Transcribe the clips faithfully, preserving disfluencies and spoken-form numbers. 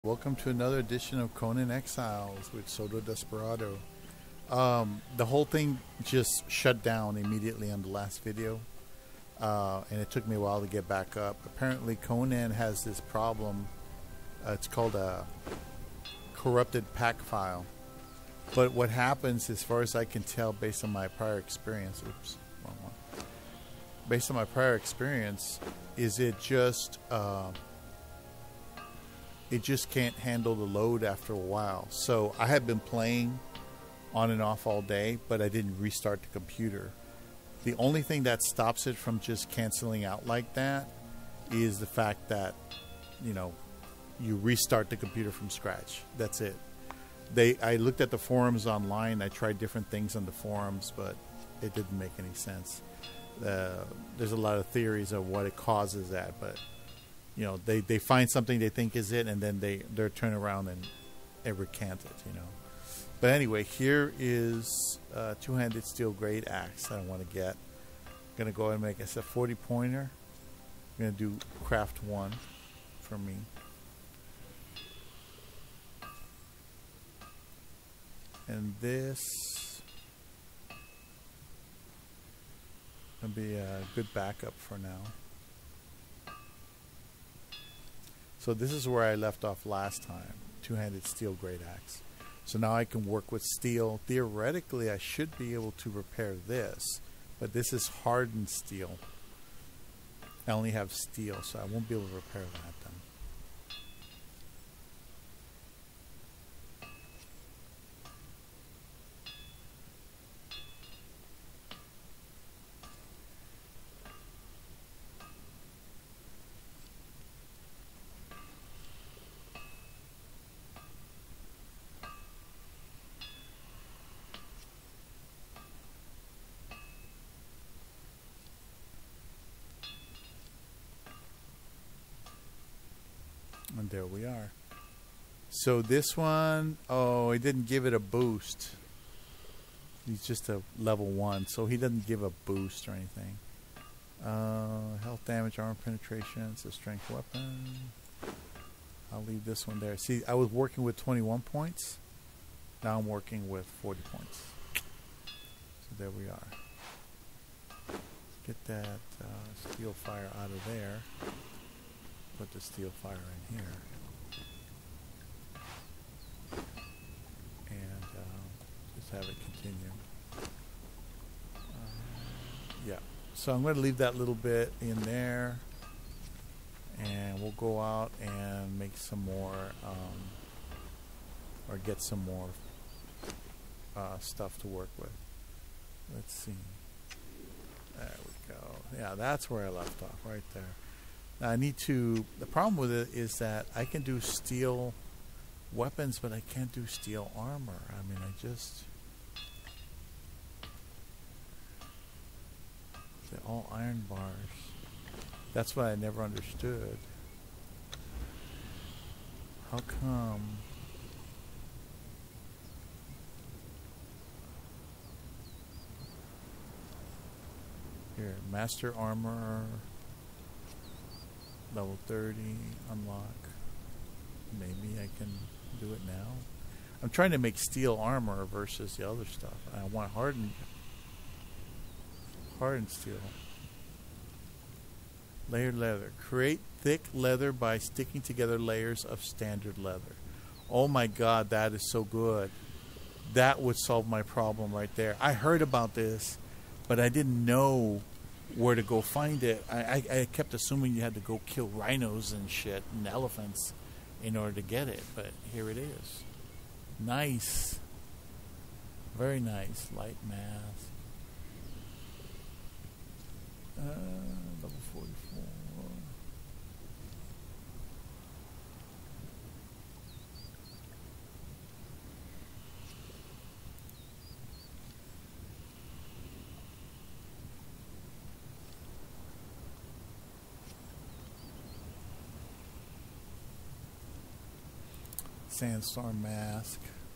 Welcome to another edition of Conan Exiles with Soto Desperado. Um, the whole thing just shut down immediately on the last video, uh, and it took me a while to get back up. Apparently, Conan has this problem. Uh, it's called a corrupted pack file. But what happens, as far as I can tell, based on my prior experience, oops, wrong one. Based on my prior experience, is it just uh, it just can't handle the load after a while. So I had been playing on and off all day, but I didn't restart the computer. The only thing that stops it from just canceling out like that is the fact that, you know, you restart the computer from scratch. That's it. They, I looked at the forums online. I tried different things on the forums, but it didn't make any sense. Uh, there's a lot of theories of what it causes that, but you know, they, they find something they think is it, and then they they turn around and, and recant it, you know. But anyway, here is a two-handed steel great axe that I want to get. I'm going to go ahead and make it a forty pointer. I'm going to do craft one for me. And this will be a good backup for now. So this is where I left off last time, two-handed steel great axe. So now I can work with steel. Theoretically, I should be able to repair this, but this is hardened steel. I only have steel, so I won't be able to repair that then. And there we are. So this one, oh, he didn't give it a boost. He's just a level one, so he doesn't give a boost or anything. Uh, health damage, armor penetration, it's a strength weapon. I'll leave this one there. See, I was working with twenty-one points. Now I'm working with forty points. So there we are. Let's get that uh, steel fire out of there. Put the steel fire in here, and uh, just have it continue. Uh, yeah, so I'm going to leave that little bit in there, and we'll go out and make some more, um, or get some more uh, stuff to work with. Let's see. There we go. Yeah, that's where I left off, right there. Now I need to, the problem with it is that I can do steel weapons, but I can't do steel armor. I mean, I just, they're all iron bars. That's what I never understood. How come? Here, master armor. Level thirty, unlock. Maybe I can do it now. I'm trying to make steel armor versus the other stuff. I want hardened, hardened steel. Layered leather. Create thick leather by sticking together layers of standard leather. Oh my God, that is so good. That would solve my problem right there. I heard about this, but I didn't know where to go find it. I, I, I kept assuming you had to go kill rhinos and shit and elephants in order to get it, but here it is. Nice. Very nice. Light mask. Uh, level forty-four. Sandstorm mask.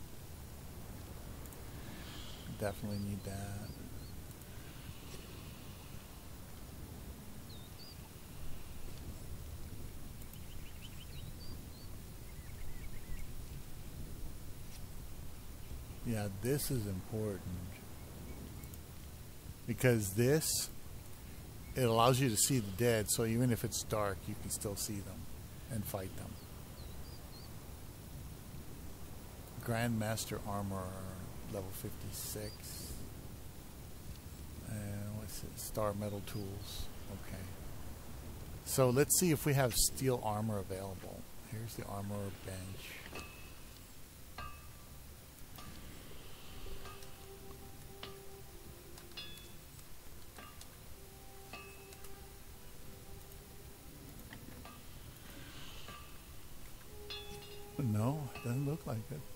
Definitely need that. Yeah, this is important. Because this, it allows you to see the dead, so even if it's dark, you can still see them and fight them. Grandmaster Armor, level fifty-six. And what's it? Star Metal Tools. Okay. So let's see if we have steel armor available. Here's the armor bench. No, it doesn't look like it.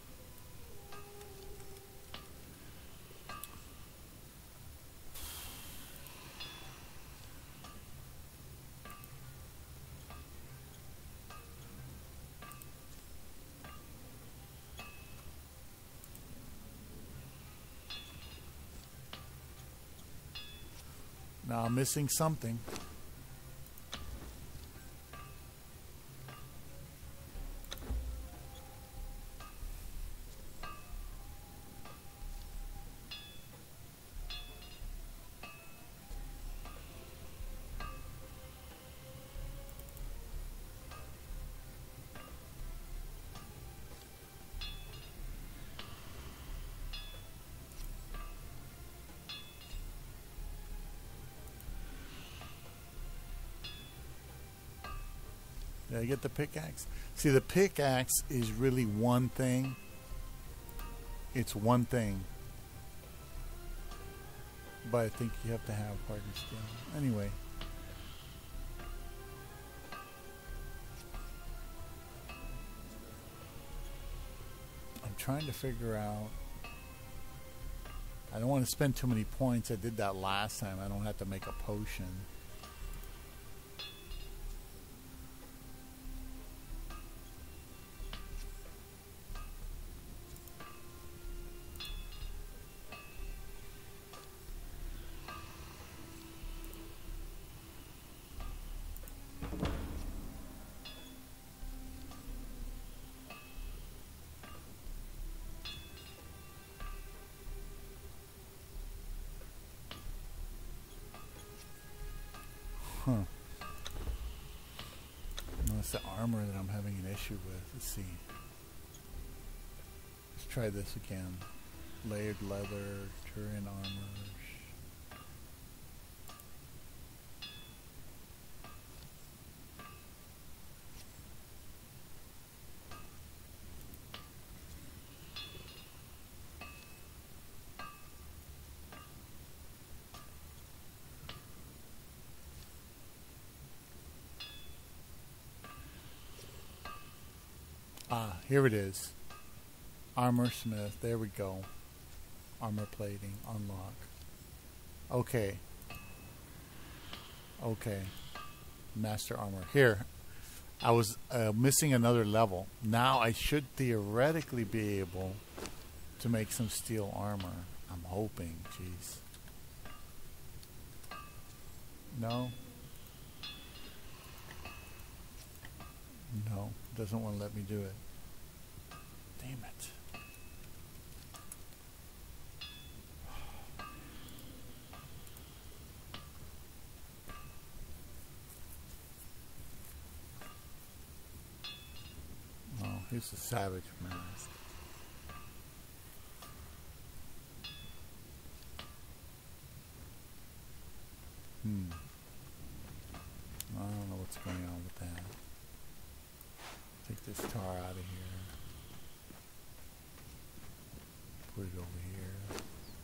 Now I'm missing something. Did I get the pickaxe? See, the pickaxe is really one thing. It's one thing. But I think you have to have hardened steel. Anyway. I'm trying to figure out. I don't want to spend too many points. I did that last time. I don't have to make a potion. Huh. No, it's the armor that I'm having an issue with. Let's see. Let's try this again. Layered leather, Turian armor. Ah, here it is. Armor Smith. There we go. Armor plating. Unlock. Okay. Okay. Master armor. Here. I was uh, missing another level. Now I should theoretically be able to make some steel armor. I'm hoping. Jeez. No. No. Doesn't want to let me do it. Damn it. Oh, here's the Savage Mask. Hmm. I don't know what's going on with that. Take this tar out of here. Put it over here.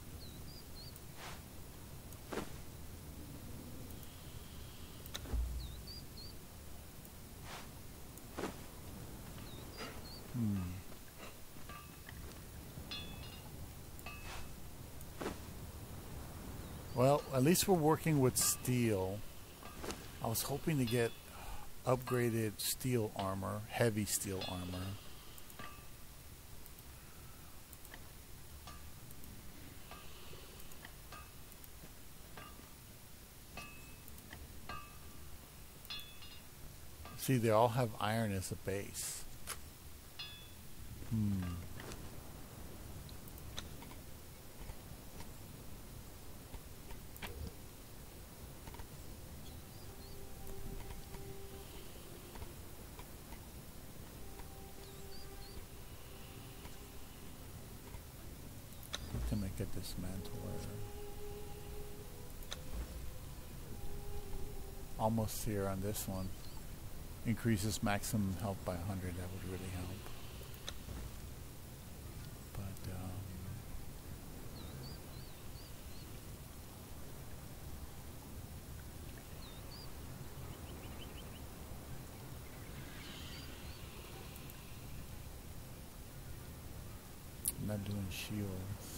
Hmm. Well, at least we're working with steel. I was hoping to get upgraded steel armor, heavy steel armor. See, they all have iron as a base. Hmm. could dismantle it. Almost here on this one. Increases maximum health by one hundred. That would really help. But um, I'm not doing shields.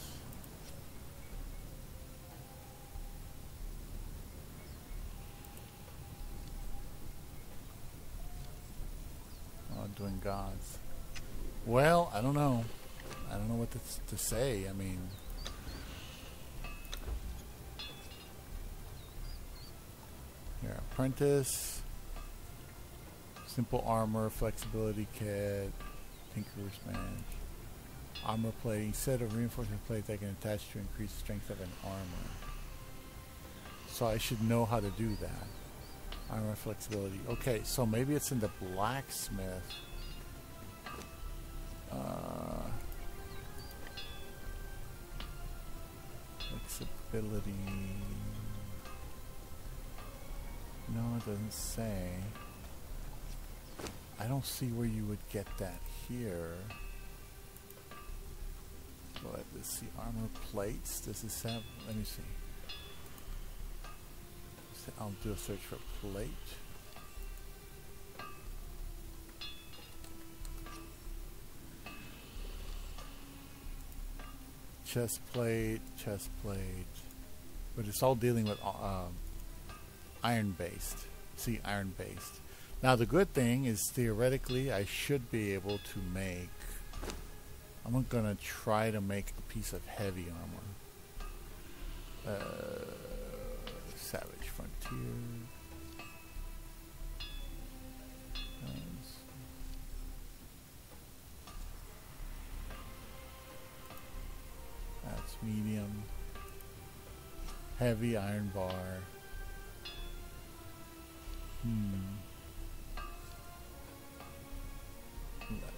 Doing gods. Well, I don't know. I don't know what to, to say. I mean, here, apprentice, simple armor, flexibility kit, tinkerer's bench, armor plating, set of reinforcement plates that can attach to increase the strength of an armor. So I should know how to do that. Armor flexibility. Okay, so maybe it's in the blacksmith. Uh, flexibility. No, it doesn't say. I don't see where you would get that here. But let's see. Armor plates. Does this have? Let me see. I'll do a search for plate. Chest plate, chest plate. But it's all dealing with um, iron based. See, iron based. Now the good thing is theoretically I should be able to make, I'm gonna try to make a piece of heavy armor. Uh, Savage Frontier. That's medium. Heavy iron bar. Hmm. Leather.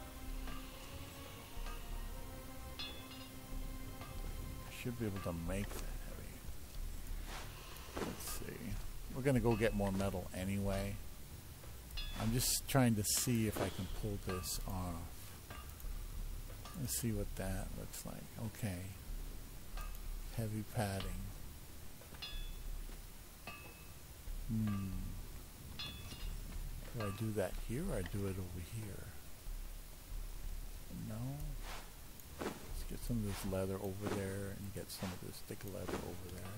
I should be able to make that. Let's see. We're gonna go get more metal anyway. I'm just trying to see if I can pull this off. Let's see what that looks like. Okay. Heavy padding. Hmm. Do I do that here or I do it over here? No. Let's get some of this leather over there and get some of this thick leather over there.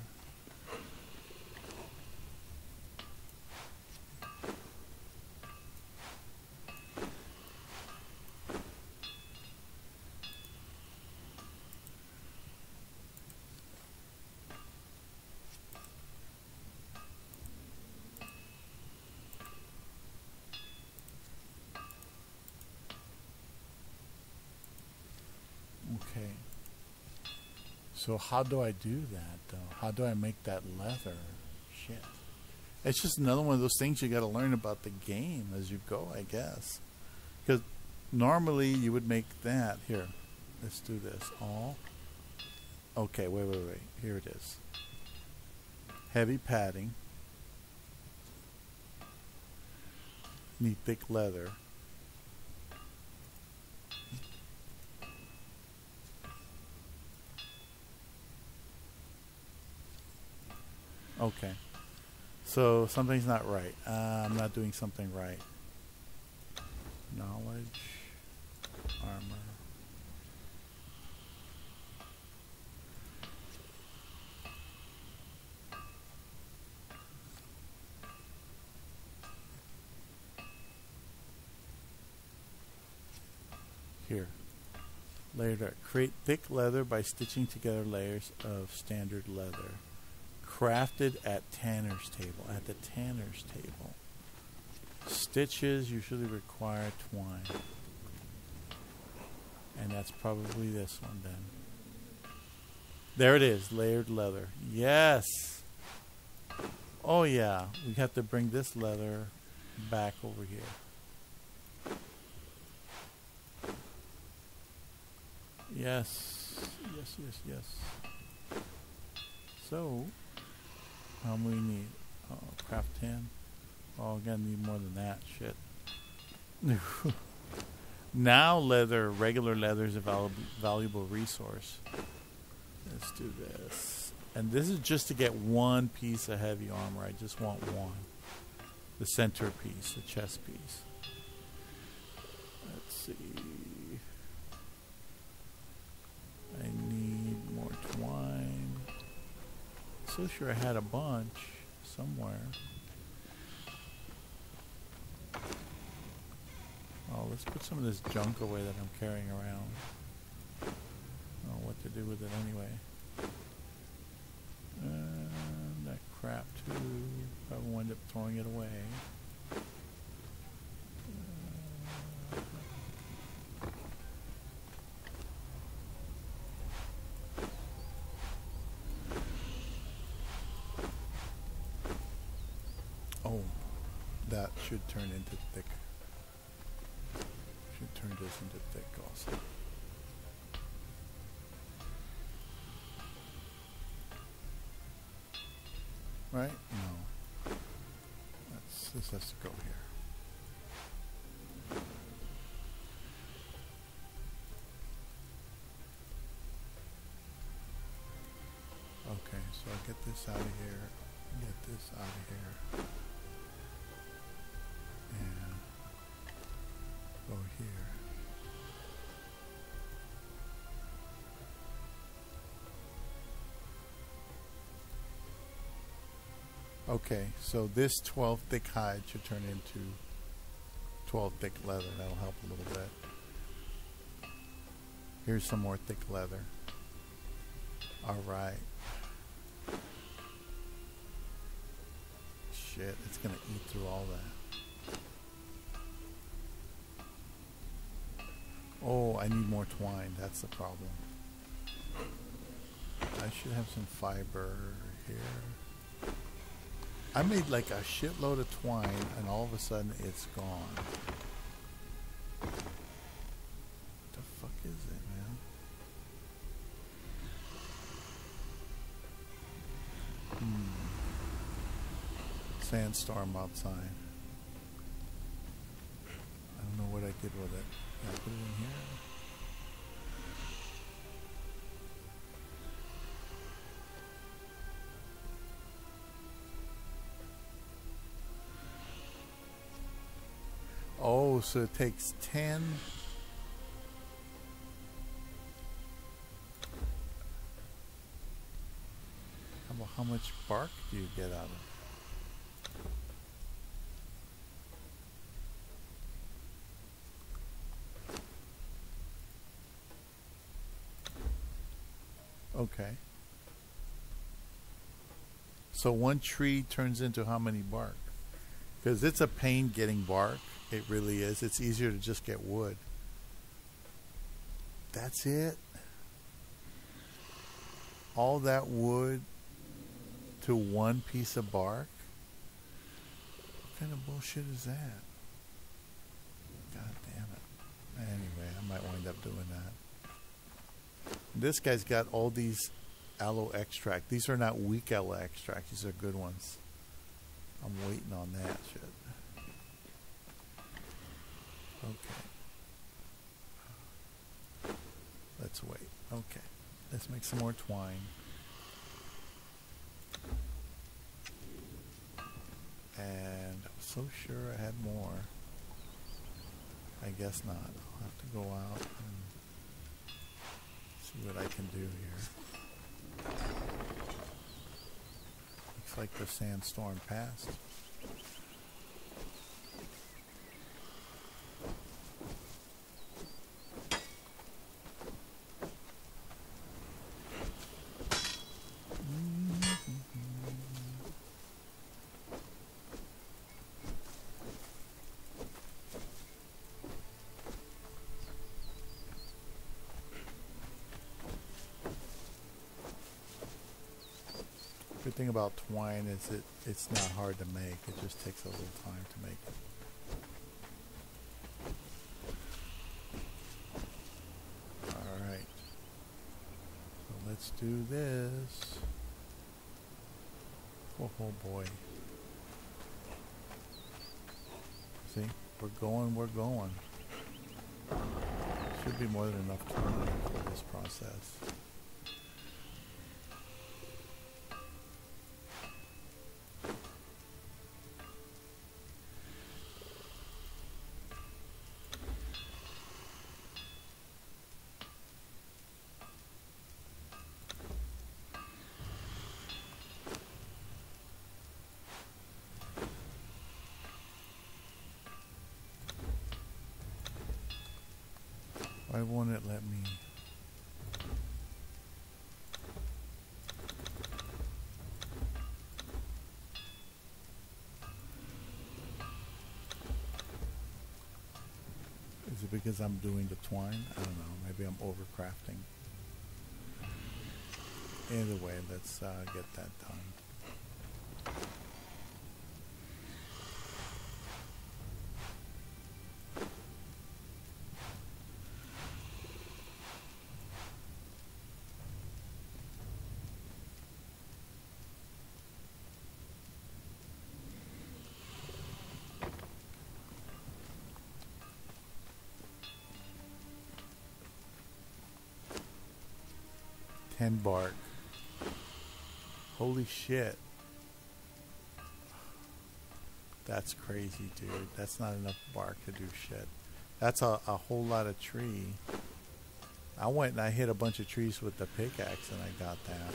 Okay. So how do I do that though? How do I make that leather? Shit. It's just another one of those things you got to learn about the game as you go, I guess. Because normally you would make that. Here, let's do this. All. Okay, wait, wait, wait. Here it is. Heavy padding. Need thick leather. Okay. So something's not right. Uh, I'm not doing something right. Knowledge. Armor. Here. Layered. Create thick leather by stitching together layers of standard leather. Crafted at tanner's table. At the tanner's table. Stitches usually require twine. And that's probably this one then. There it is. Layered leather. Yes! Oh yeah. We have to bring this leather back over here. Yes. Yes, yes, yes. So, how many we need? Oh, craft ten. Oh, I'm gonna need more than that. Shit. Now leather, regular leather is a valuable, valuable resource. Let's do this. And this is just to get one piece of heavy armor. I just want one. The center piece, the chest piece. Let's see. I need more twine. So sure I had a bunch somewhere. Oh, let's put some of this junk away that I'm carrying around. I don't know what to do with it anyway. And that crap too. Probably wind up throwing it away. Oh, that should turn into thick. Should turn this into thick also. Right? No. That's, this has to go here. Okay, so I get this out of here. Get this out of here. And go here. Okay, so this twelve thick hide should turn into twelve thick leather. That'll help a little bit. Here's some more thick leather. Alright. Shit, it's gonna eat through all that. Oh, I need more twine. That's the problem. I should have some fiber here. I made like a shitload of twine and all of a sudden it's gone. What the fuck is it, man? Hmm. Sandstorm outside. I don't know what I did with it. Did I put it in here? Oh, so it takes ten. How about how much bark do you get out of it? Okay. So one tree turns into how many bark? Because it's a pain getting bark. It really is. It's easier to just get wood. That's it. All that wood to one piece of bark? What kind of bullshit is that? God damn it. Anyway, I might wind up doing that. This guy's got all these aloe extract. These are not weak aloe extract. These are good ones. I'm waiting on that shit. Okay. Let's wait. Okay. Let's make some more twine. And I was so sure I had more. I guess not. I'll have to go out and see what I can do here. Looks like the sandstorm passed. Good thing about twine is it it's not hard to make. It just takes a little time to make it. Alright. Let's do this. Oh, oh boy. See, we're going, we're going. Should be more than enough time for this process. Why won't it let me? Is it because I'm doing the twine? I don't know. Maybe I'm overcrafting. Either way, let's uh, get that done. ten bark. Holy shit. That's crazy, dude. That's not enough bark to do shit. That's a, a whole lot of tree. I went and I hit a bunch of trees with the pickaxe and I got that.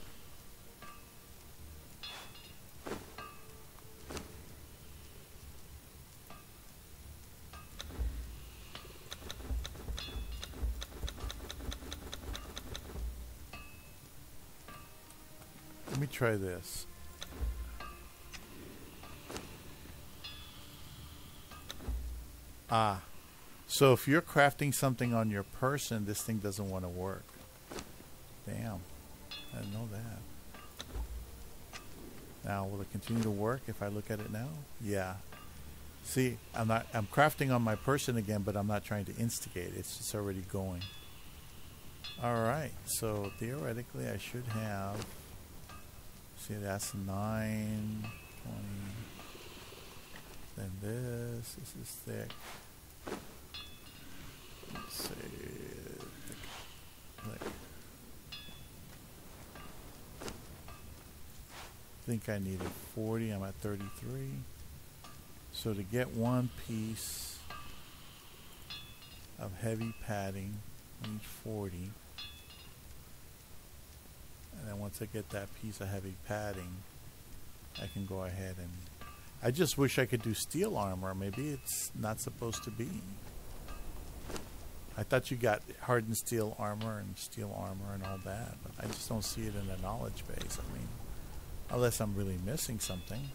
Let me try this. Ah, so if you're crafting something on your person, this thing doesn't want to work. Damn, I didn't know that. Now, will it continue to work if I look at it now? Yeah. See, I'm not. I'm crafting on my person again, but I'm not trying to instigate. It's just already going. All right. So theoretically, I should have. See, that's nine, twenty. Then this, this is thick. Let's see, thick, thick. I think I needed forty, I'm at thirty-three. So to get one piece of heavy padding, I need forty. And then once I get that piece of heavy padding, I can go ahead and... I just wish I could do steel armor. Maybe it's not supposed to be. I thought you got hardened steel armor and steel armor and all that, but I just don't see it in the knowledge base. I mean, unless I'm really missing something.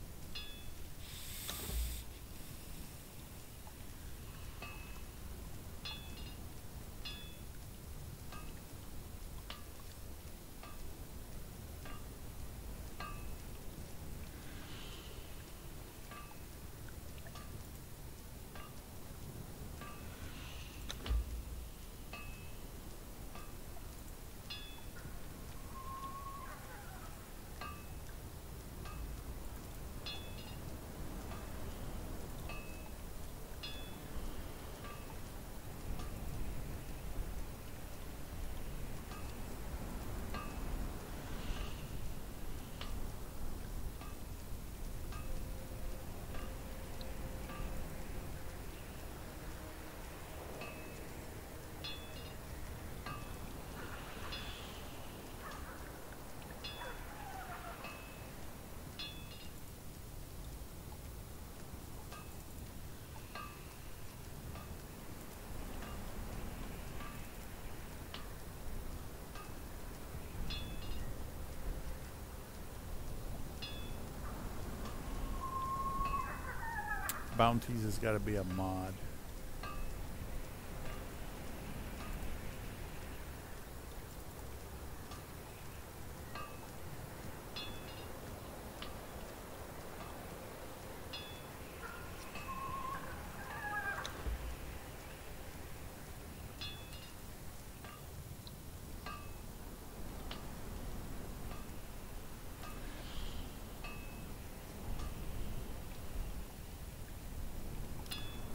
Bounties has got to be a mod.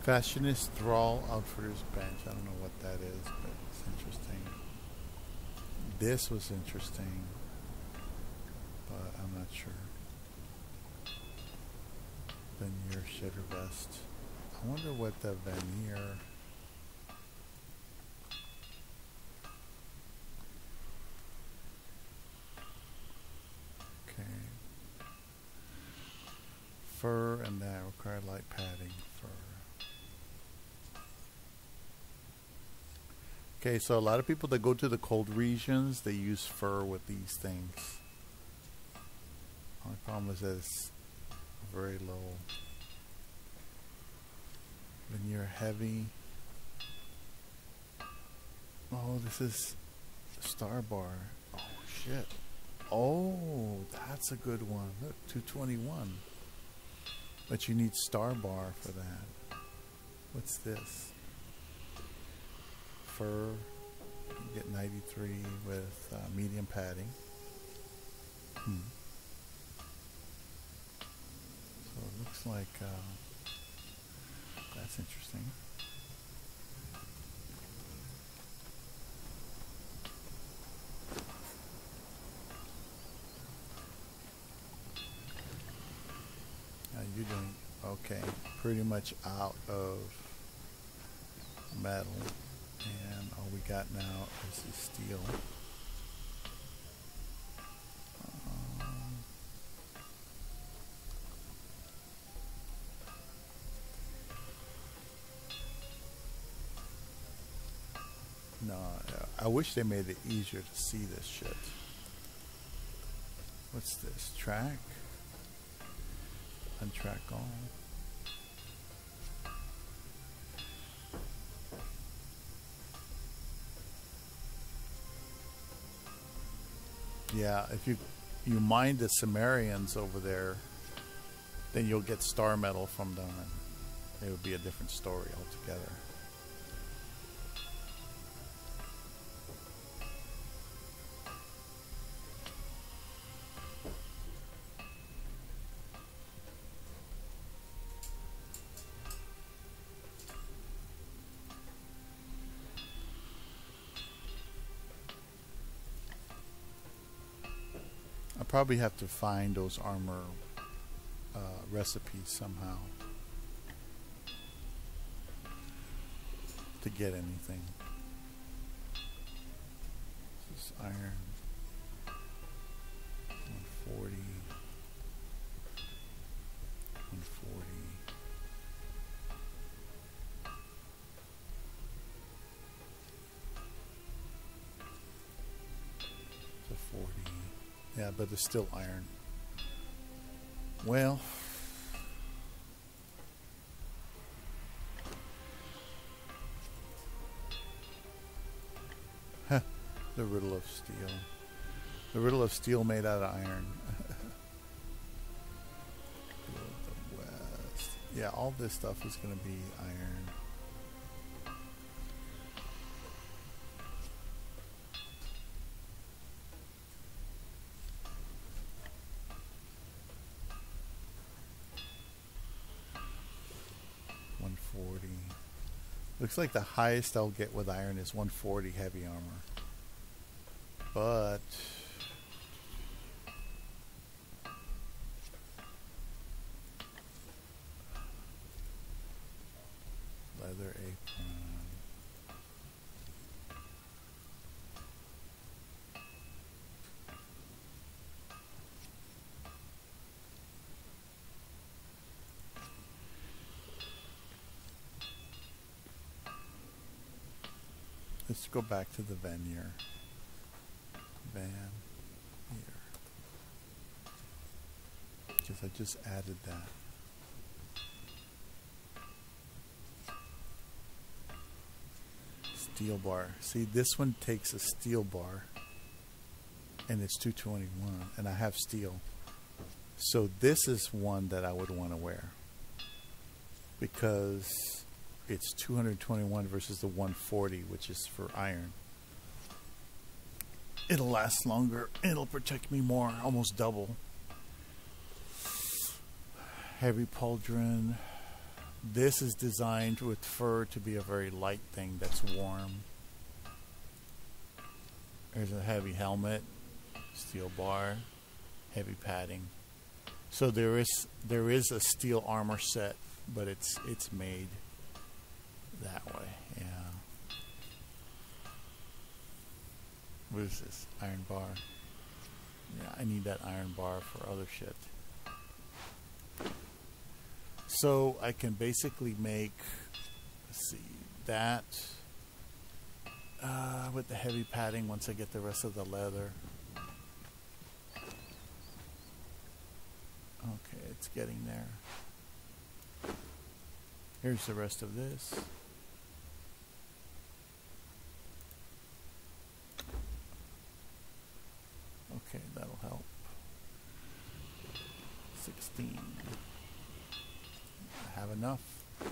Fashionist Thrall Outfitters Bench. I don't know what that is, but it's interesting. This was interesting, but I'm not sure. Veneer Shitter Vest. I wonder what the veneer... Okay. Fur and that require light padding. Fur. Okay, so a lot of people that go to the cold regions, they use fur with these things. Only problem is that it's very low. Veneer heavy. Oh, this is Star Bar. Oh shit. Oh, that's a good one. Look, two twenty-one. But you need Star Bar for that. What's this? Fur. You get ninety-three with uh, medium padding. Hmm. So it looks like uh, that's interesting. How you doing? Okay, pretty much out of metal, and all we got now is the steel. Um, no, I wish they made it easier to see this shit. What's this? Track? Untrack all. Yeah, if you you mine the Sumerians over there, then you'll get star metal from them, and it would be a different story altogether. I probably have to find those armor uh, recipes somehow to get anything. This is iron. one forty. one forty. It's a forty. Yeah, but it's still iron. Well, huh, the riddle of steel. The riddle of steel made out of iron. The West. Yeah, all this stuff is going to be iron. one forty. Looks like the highest I'll get with iron is one forty heavy armor. But leather apron. Let's go back to the veneer. Van here. Because I just added that. Steel bar. See, this one takes a steel bar and it's two twenty-one and I have steel. So this is one that I would want to wear because it's two twenty-one versus the one forty, which is for iron. It'll last longer. It'll protect me more, almost double. Heavy pauldron. This is designed with fur to be a very light thing that's warm. There's a heavy helmet, steel bar, heavy padding. So there is there is a steel armor set, but it's it's made that way. Yeah. What is this? Iron bar. Yeah, I need that iron bar for other shit. So I can basically make, let's see, that uh, with the heavy padding once I get the rest of the leather. Okay, it's getting there. Here's the rest of this. Okay, that'll help. sixteen. I have enough.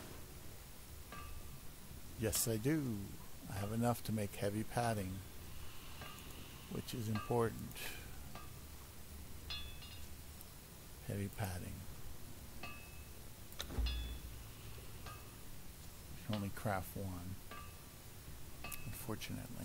Yes, I do. I have enough to make heavy padding, which is important. Heavy padding. You can only craft one, unfortunately.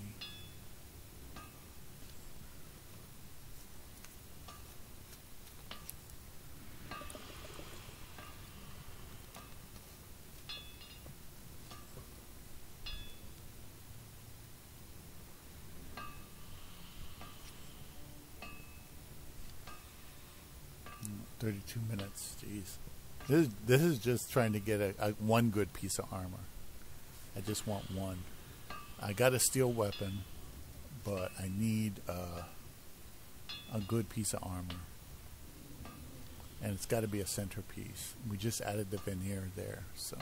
thirty-two minutes, jeez. This, this is just trying to get a, a one good piece of armor. I just want one. I got a steel weapon, but I need uh, a good piece of armor. And it's got to be a centerpiece. We just added the veneer there, so.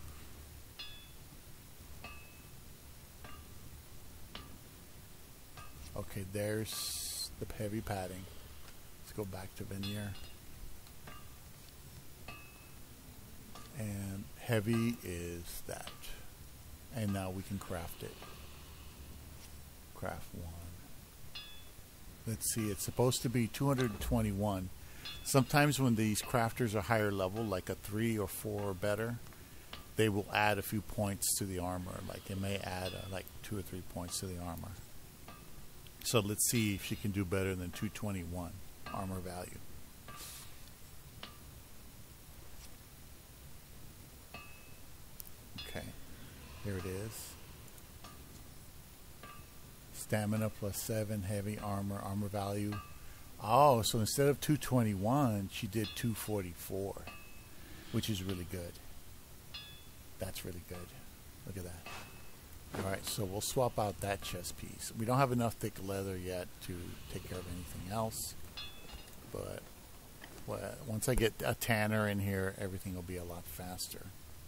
Okay, there's the heavy padding. Let's go back to veneer. And heavy is that. And now we can craft it. Craft one. Let's see, it's supposed to be two hundred twenty-one. Sometimes when these crafters are higher level, like a three or four or better, they will add a few points to the armor. Like it may add uh, like two or three points to the armor. So let's see if she can do better than two twenty-one armor value. Okay, here it is. Stamina plus seven, heavy armor, armor value. Oh, so instead of two twenty-one, she did two forty-four, which is really good. That's really good. Look at that. All right, so we'll swap out that chest piece. We don't have enough thick leather yet to take care of anything else, but well, once I get a tanner in here, everything will be a lot faster.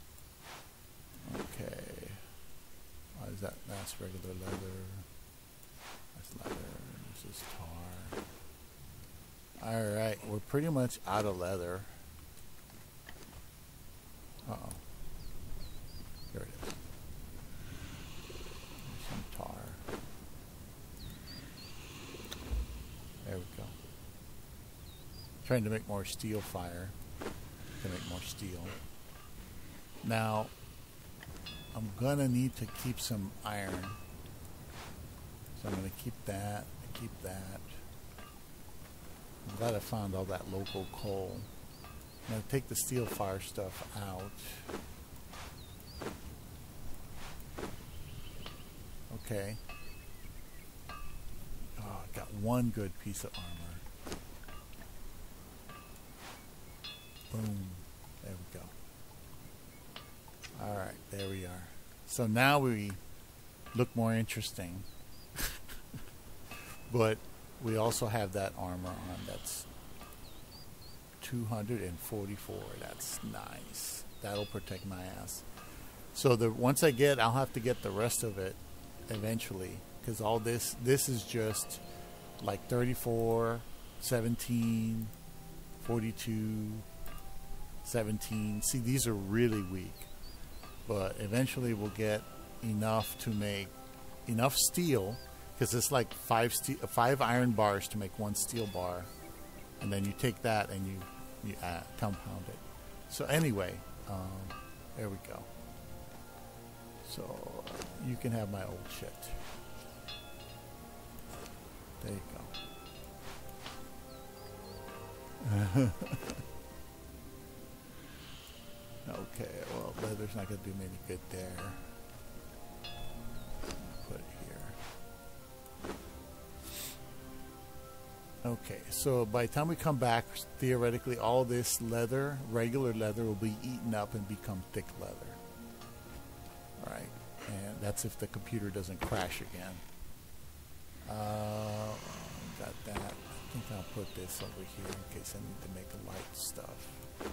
Okay. Why is that? That's regular leather. That's leather. This is tar. Alright, we're pretty much out of leather. Uh-oh. There it is. There's some tar. There we go. Trying to make more steel fire. To make more steel. Now, I'm gonna need to keep some iron. So I'm gonna keep that, keep that. I'm glad I found all that local coal. I'm gonna take the steel fire stuff out. Okay. Oh, I got one good piece of armor. Boom. There we go. Alright, there we are. So now we look more interesting. But we also have that armor on. That's two hundred forty-four. That's nice. That'll protect my ass. So the once I get, I'll have to get the rest of it eventually. Because all this, this is just like thirty-four, seventeen, forty-two, seventeen. See, these are really weak. But eventually we'll get enough to make enough steel, because it's like five steel, five iron bars to make one steel bar, and then you take that and you you add, compound it. So anyway, um, There we go. So you can have my old shit. There you go. Okay, well, leather's not going to do me any good there. Put it here. Okay, so by the time we come back, theoretically, all this leather, regular leather, will be eaten up and become thick leather. All right, and that's if the computer doesn't crash again. Uh, got that. I think I'll put this over here in case I need to make a light stuff.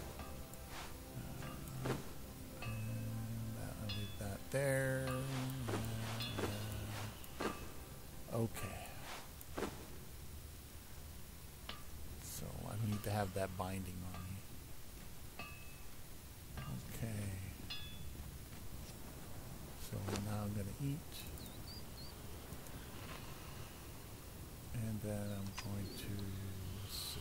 There. Okay. So I need to have that binding on me. Okay. So now I'm going to eat. And then I'm going to see.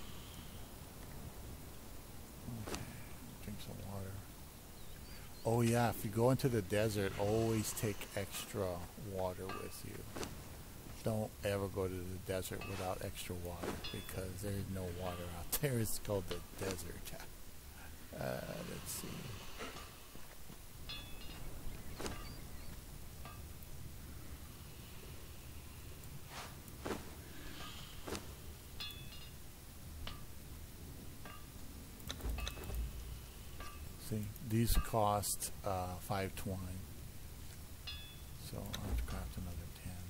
Okay. Drink some water. Oh yeah, if you go into the desert, always take extra water with you. Don't ever go to the desert without extra water because there's no water out there. It's called the desert. Uh, let's see. See, these cost uh, five twenty. So I'll have to craft another ten.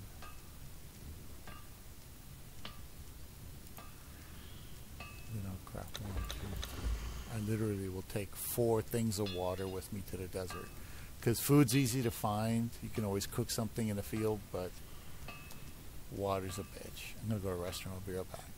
Then I'll craft one, two, three. I literally will take four things of water with me to the desert. Because food's easy to find. You can always cook something in the field, but water's a bitch. I'm going to go to a restaurant. I'll be right back.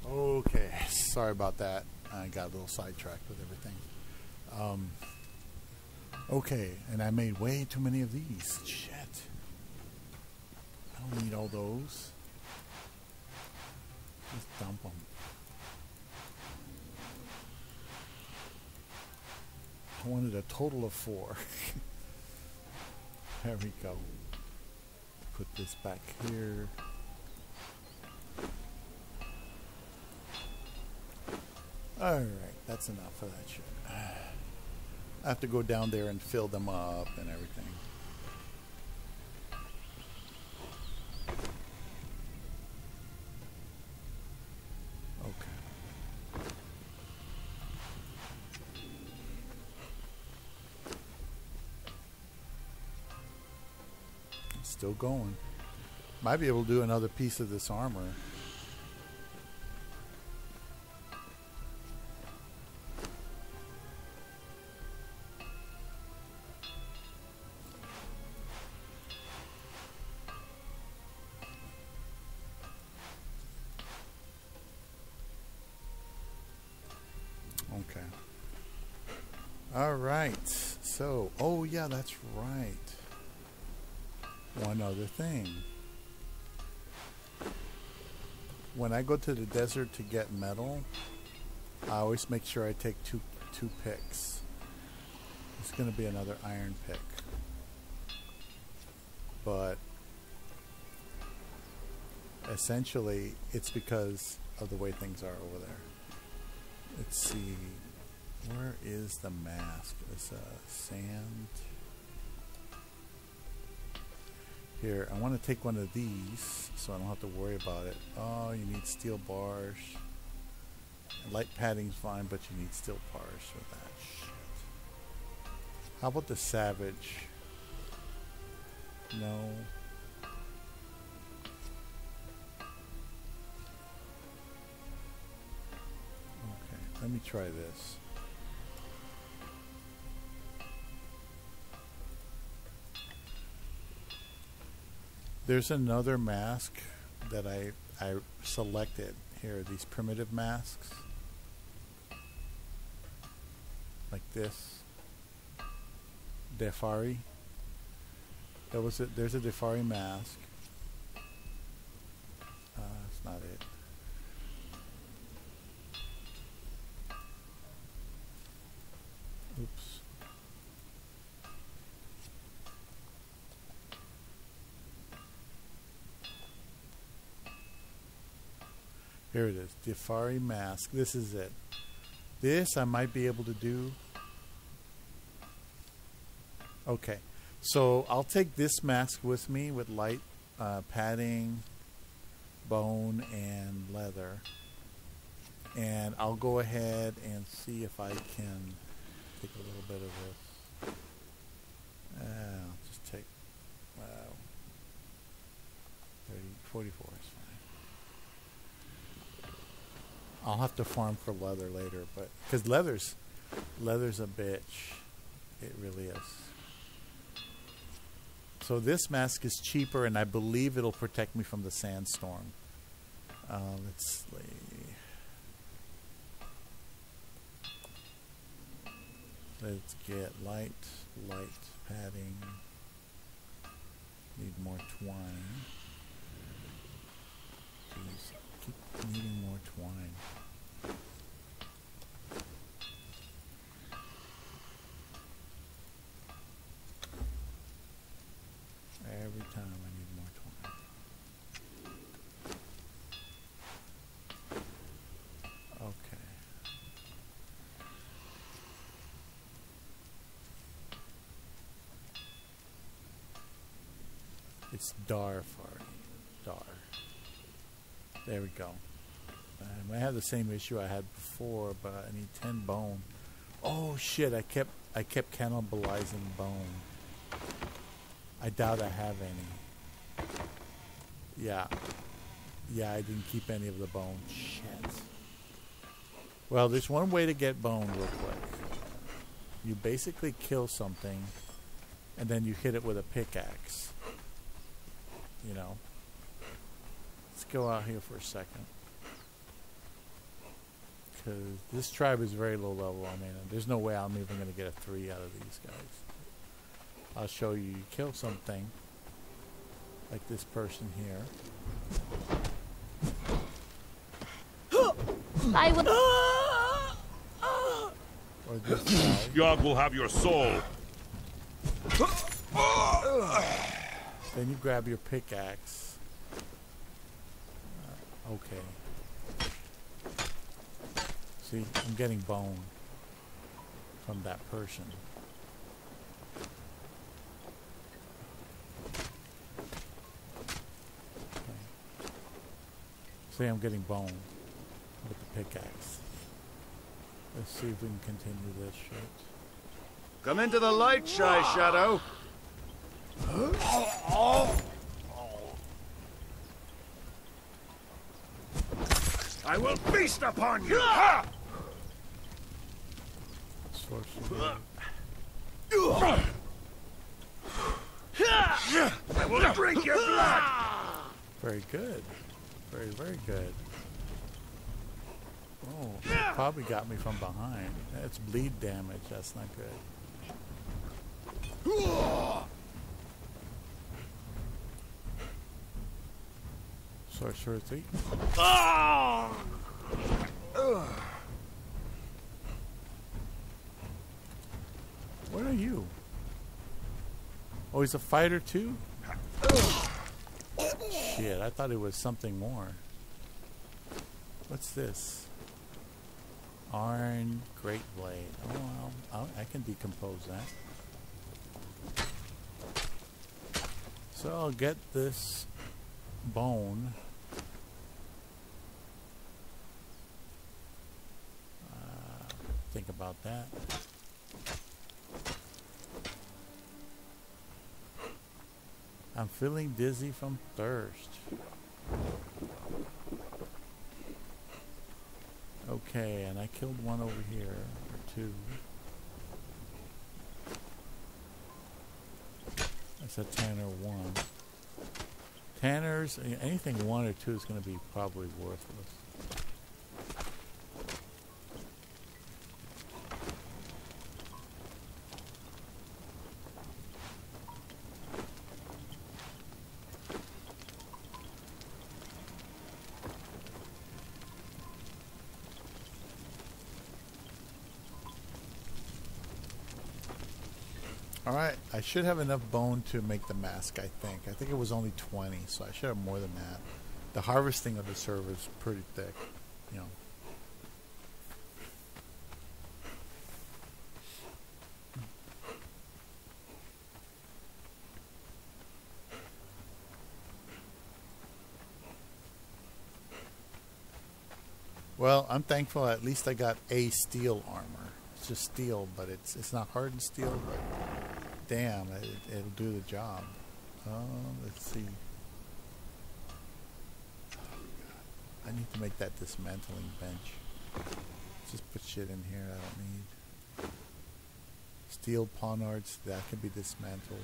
Okay, sorry about that. I got a little sidetracked with everything. Um, okay, and I made way too many of these. Shit. I don't need all those. Just dump them. I wanted a total of four. There we go. Put this back here. Alright, that's enough of that shit. I have to go down there and fill them up and everything. Okay. It's still going. Might be able to do another piece of this armor. Okay. All right. So, oh yeah, that's right. One other thing. When I go to the desert to get metal, I always make sure I take two two picks. It's going to be another iron pick. But essentially, it's because of the way things are over there. Let's see. Where is the mask? It's uh, sand. Here, I want to take one of these so I don't have to worry about it. Oh, you need steel bars. Light padding's fine, but you need steel bars for that shit. How about the savage? No. Okay, let me try this. There's another mask that I I selected here. These primitive masks, like this. Defari. That was it. There's a Defari mask. Uh, that's not it. Oops. Here it is, Defari mask. This is it. This I might be able to do. Okay, so I'll take this mask with me with light uh, padding, bone, and leather. And I'll go ahead and see if I can take a little bit of this. Uh, I'll just take, wow, thirty, forty-four is fine. I'll have to farm for leather later, but because leather's leather's a bitch, it really is. So this mask is cheaper, and I believe it'll protect me from the sandstorm. Uh, let's see. Let's get light, light padding. Need more twine. Jeez, keep needing more twine. Every time I need more twine. Okay. It's Dar Fari. Dar. There we go. Um, I have the same issue I had before, but I need ten bone. Oh shit! I kept I kept cannibalizing bone. I doubt I have any. Yeah. Yeah, I didn't keep any of the bone. Shit. Well, there's one way to get bone real quick. You basically kill something, and then you hit it with a pickaxe. You know. Let's go out here for a second. because this tribe is very low level. I mean, there's no way I'm even going to get a three out of these guys. I'll show you. You kill something like this person here. I will. Or this guy. Yogg will have your soul. Then you grab your pickaxe. Uh, okay. See, I'm getting bone from that person. Okay. See, I'm getting bone with the pickaxe. Let's see if we can continue this shit. Come into the light, Shy Shadow. I will feast upon you. Ha! I will drink your blood. Very good. Very, very good. Oh, probably got me from behind. That's bleed damage. That's not good. Sorcerer three. What are you? Oh, he's a fighter too? Shit, I thought it was something more. What's this? Iron Great Blade. Oh, well, I'll, I can decompose that. So I'll get this bone. Uh, think about that. I'm feeling dizzy from thirst. Okay, and I killed one over here, or two. That's a Tanner one. Tanners, anything one or two is going to be probably worthless. Alright, I should have enough bone to make the mask, I think. I think it was only twenty, so I should have more than that. The harvesting of the server is pretty thick, you know. Well, I'm thankful at least I got a steel armor. It's just steel, but it's it's not hardened steel, but damn, it, it'll do the job. Uh, let's see. Oh, God. I need to make that dismantling bench. Just put shit in here I don't need. Steel ponards, that can be dismantled.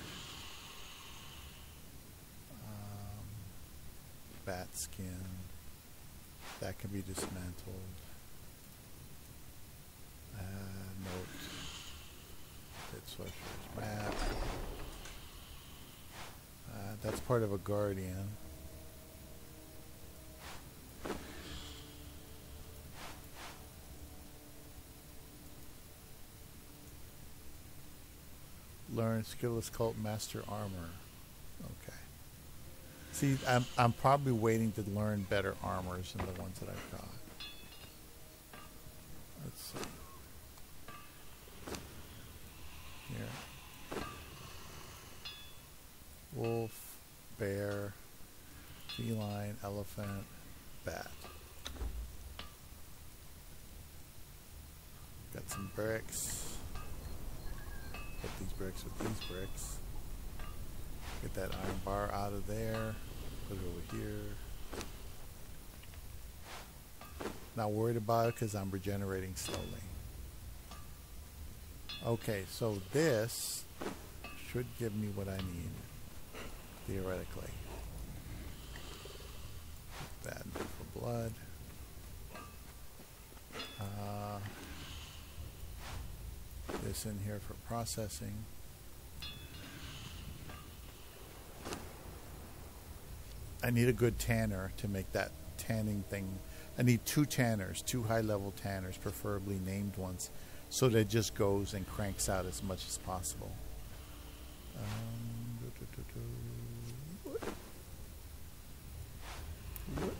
Um, bat skin, that can be dismantled. Uh, note. It's Sorcerer's Map. Uh, that's part of a Guardian. Learn Skillless Cult Master Armor. Okay. See, I'm, I'm probably waiting to learn better armors than the ones that I've got. Let's see. Here. Wolf, bear, feline, elephant, bat. Got some bricks. Put these bricks with these bricks. Get that iron bar out of there. Put it over here. Not worried about it because I'm regenerating slowly. Okay, so this should give me what I need, theoretically. That for blood. this in here for processing. I need a good tanner to make that tanning thing. I need two tanners, two high-level tanners, preferably named ones, so that it just goes and cranks out as much as possible. Um, do, do, do, do. What? What?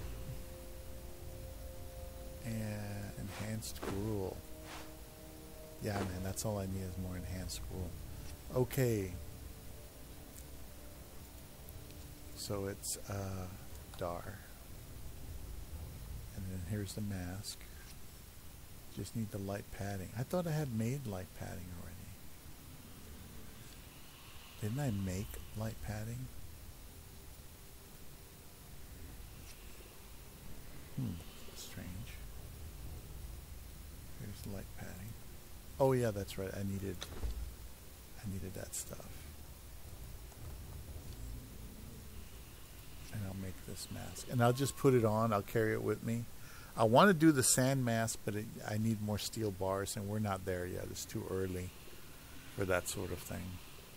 And enhanced gruel. Yeah, man, that's all I need is more enhanced gruel. Okay. So it's uh, Dar. And then here's the mask. Just need the light padding. I thought I had made light padding already. Didn't I make light padding? Hmm, strange. Here's light padding. Oh yeah, that's right. I needed I needed that stuff. And I'll make this mask. And I'll just put it on. I'll carry it with me. I want to do the sand mask, but it, I need more steel bars, and we're not there yet. It's too early for that sort of thing.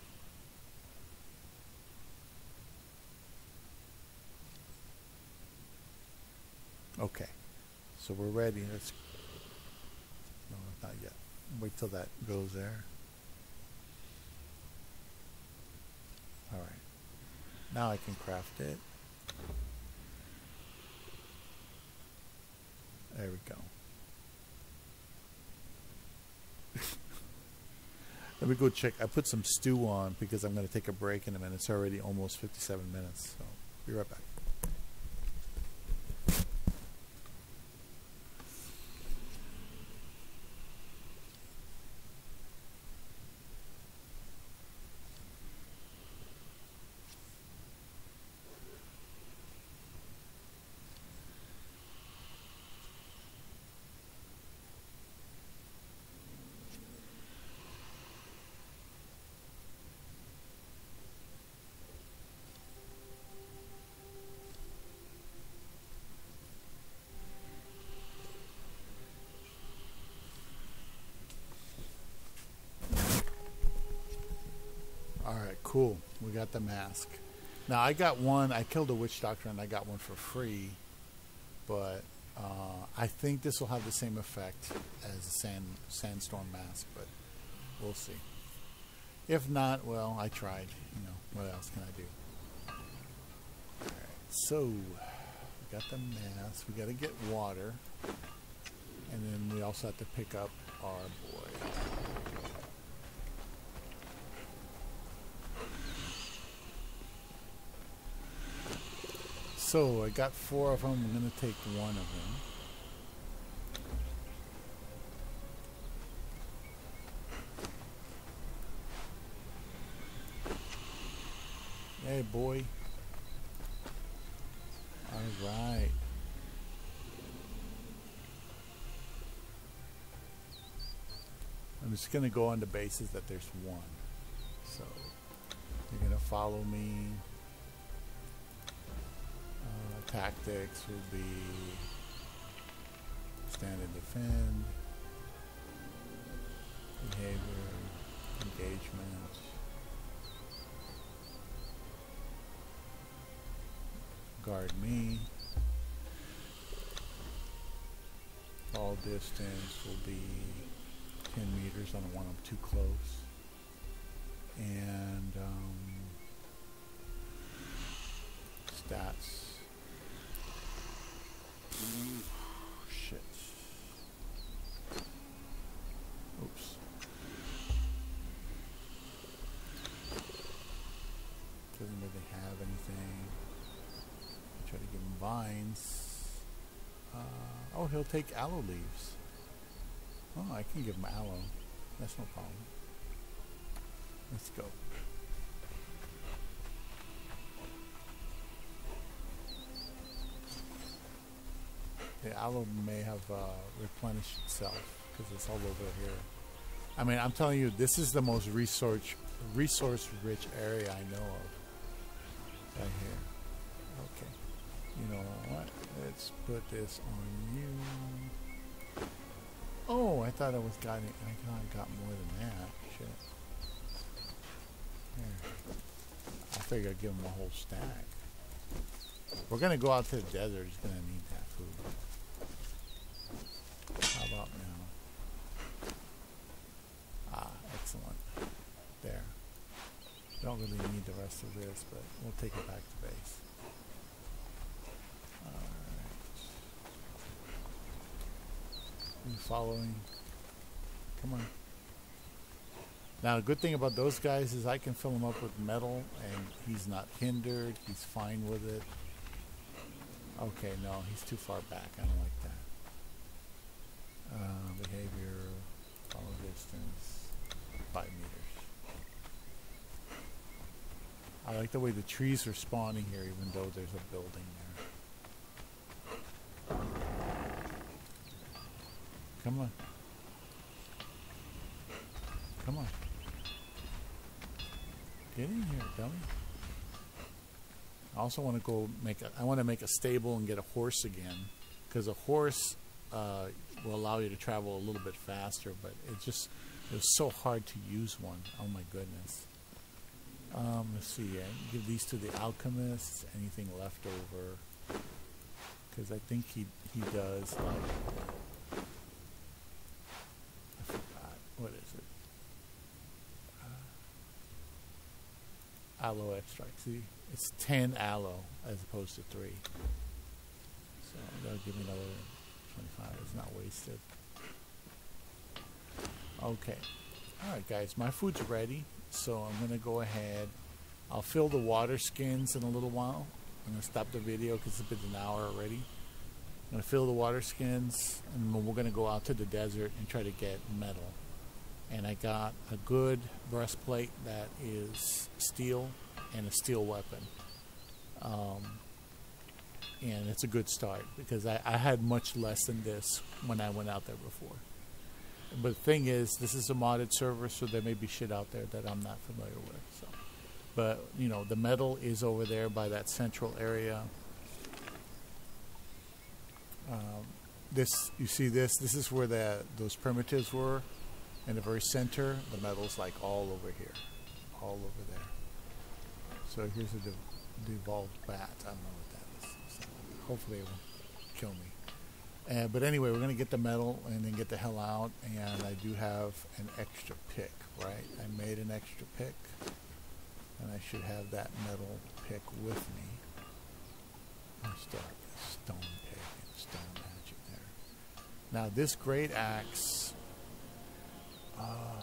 Okay. So we're ready. Let's... No, not yet. Wait till that goes there. Alright. Now I can craft it. There we go. Let me go check. I put some stew on because I'm going to take a break in a minute. It's already almost fifty-seven minutes. So, be right back. Cool. We got the mask. Now I got one. I killed a witch doctor and I got one for free. But uh, I think this will have the same effect as a sand sandstorm mask. But we'll see. If not, well, I tried. You know, what else can I do? All right. So we got the mask. We got to get water, and then we also have to pick up our boy. So I got four of them. I'm going to take one of them. Hey, boy. All right. I'm just going to go on the basis that there's one. So you're going to follow me. Tactics will be stand and defend, behavior, engagement, guard me, fall distance will be ten meters. I don't want them too close, and um, stats. Shit. Oops. Doesn't really have anything. Try to give him vines. Uh, oh, he'll take aloe leaves. Oh, I can give him aloe. That's no problem. Let's go. The aloe may have uh, replenished itself because it's all over here. I mean, I'm telling you, this is the most resource resource rich area I know of. Right here. Okay. You know what? Let's put this on you. Oh, I thought I was got it. I thought I got more than that. Shit. Here. I figured I'd give him a whole stack. We're gonna go out to the desert. He's gonna need that food. How about now? Ah, excellent. There. Don't really need the rest of this, but we'll take it back to base. You following? Come on. Now, the good thing about those guys is I can fill him up with metal, and he's not hindered. He's fine with it. Okay, no, he's too far back. I don't like that. Uh, behavior, follow distance, five meters. I like the way the trees are spawning here, even though there's a building there. Come on. Come on. Get in here, dummy. I also want to go make a, I want to make a stable and get a horse again. Because a horse uh, will allow you to travel a little bit faster, but it just, it was so hard to use one. Oh my goodness. Um, let's see, yeah. Give these to the alchemists. Anything left over. Because I think he, he does like... What is it? Uh, aloe extract. See, it's ten aloe as opposed to three. So that'll give me another twenty-five. It's not wasted. Okay. All right, guys. My food's ready, so I'm gonna go ahead. I'll fill the water skins in a little while. I'm gonna stop the video because it's been an hour already. I'm gonna fill the water skins, and we're gonna go out to the desert and try to get metal. And I got a good breastplate that is steel and a steel weapon. Um, and it's a good start because I, I had much less than this when I went out there before. But the thing is, this is a modded server, so there may be shit out there that I'm not familiar with. So, but, you know, the metal is over there by that central area. Um, this, you see this? This is where the, those primitives were. In the very center, the metal's like all over here, all over there. So here's a de devolved bat. I don't know what that is. So hopefully it won't kill me. Uh, but anyway, we're gonna get the metal and then get the hell out. And I do have an extra pick, right? I made an extra pick, and I should have that metal pick with me. I still have this stone pick and stone magic there. Now this great axe. Uh,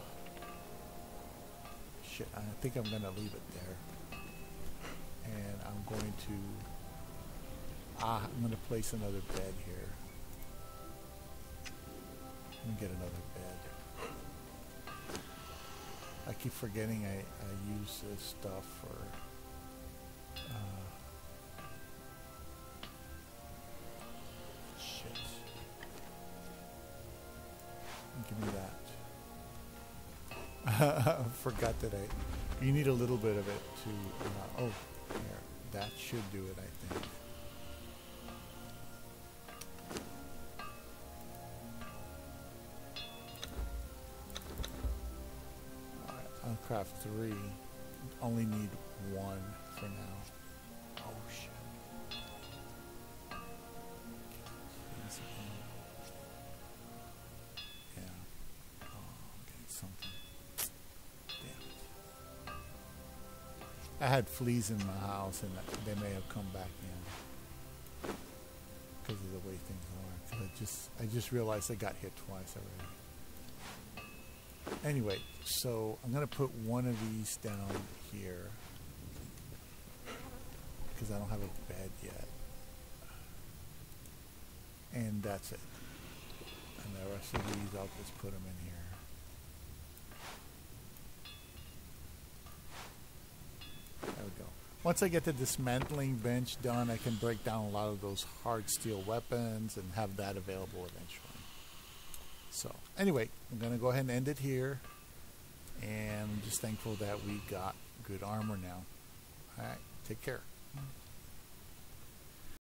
shit, I think I'm going to leave it there. And I'm going to... Ah, I'm going to place another bed here. Let me get another bed. I keep forgetting I, I use this stuff for... Uh, shit. Give me that. Forgot that I... You need a little bit of it to... Uh, oh, here. That should do it, I think. Alright, I'll craft three. Only need one for now. Oh, shit. Yeah. Oh, I'm getting something. I had fleas in my house, and they may have come back in because of the way things are. I just, I just realized I got hit twice already. Anyway, so I'm gonna put one of these down here because I don't have a bed yet, and that's it. And the rest of these, I'll just put them in here. There we go. Once I get the dismantling bench done, I can break down a lot of those hard steel weapons and have that available eventually. So, anyway, I'm going to go ahead and end it here. And I'm just thankful that we got good armor now. Alright, take care.